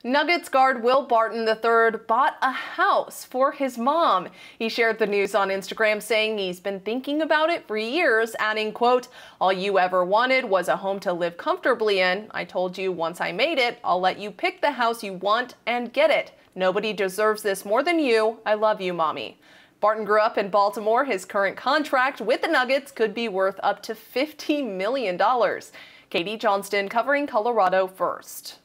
Nuggets guard Will Barton III bought a house for his mom. He shared the news on Instagram, saying he's been thinking about it for years, adding, quote, "All you ever wanted was a home to live comfortably in. I told you once I made it, I'll let you pick the house you want and get it. Nobody deserves this more than you. I love you, Mommy." Barton grew up in Baltimore. His current contract with the Nuggets could be worth up to $50 million. Katie Johnston covering Colorado First.